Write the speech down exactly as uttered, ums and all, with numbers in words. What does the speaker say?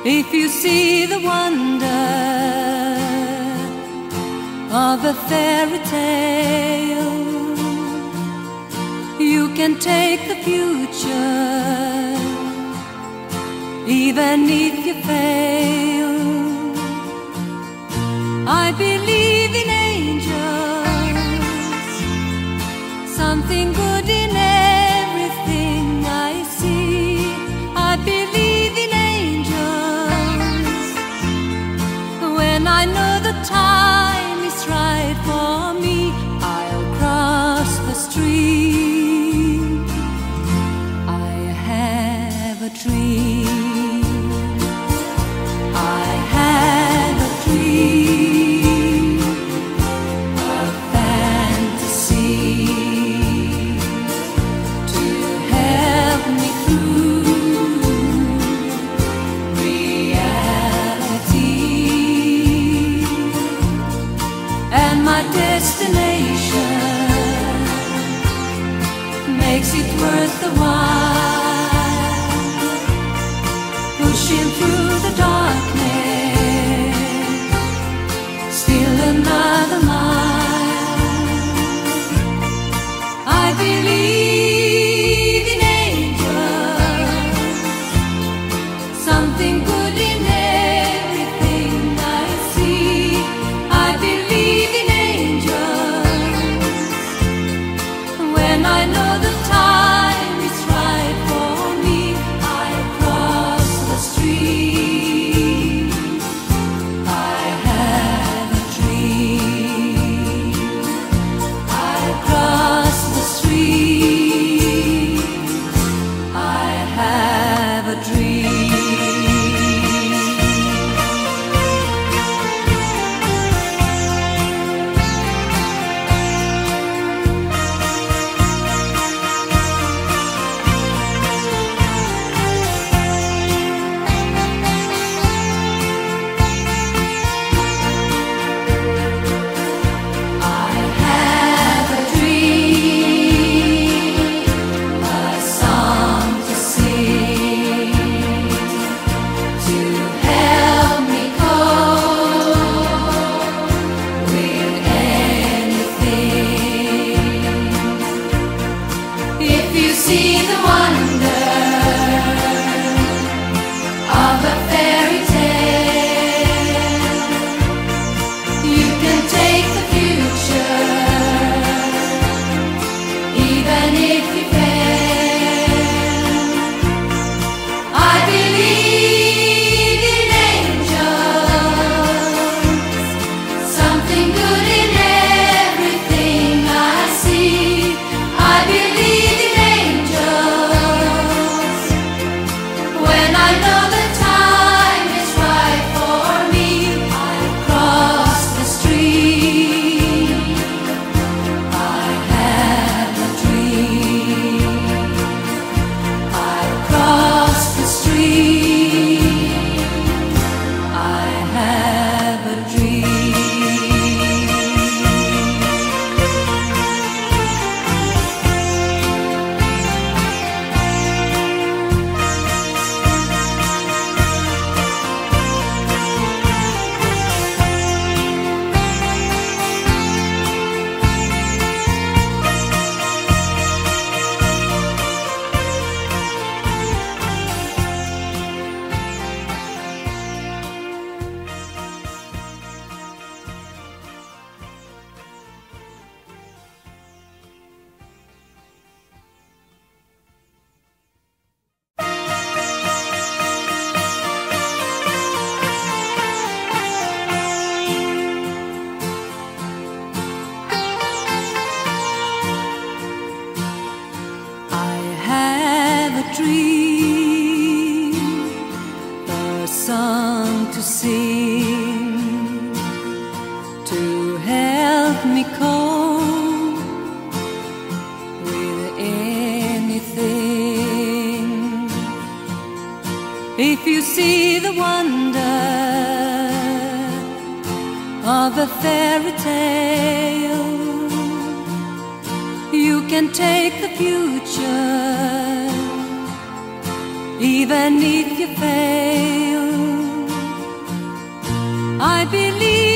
If you see the wonder of a fairy tale, you can take the future, even if you fail. I believe in angels, something good in everything I see. I believe in angels when I know the time is right for me. I'll cross the stream. I have a dream. I have a dream, a fantasy to help me through reality, and my destination makes it worth the while, pushing through the darkness, still another mile. I believe in angels, something good in everything I see. I believe in angels when I know the time is right for me. I cross the street. I have a dream. I cross the street. I have a dream. I have a dream, a song to sing, to help me cope with anything. If you see the wonder of a fairy tale, you can take the future, even if you fail. I believe in angels, something good in everything I see. I believe in angels when I know the time is right for me. I cross the street. I have a dream. I cross the street. I have a dream. I have a dream, a song to sing, to help me cope with anything. If you see the wonder of a fairy tale, you can take the future, even if you fail. I believe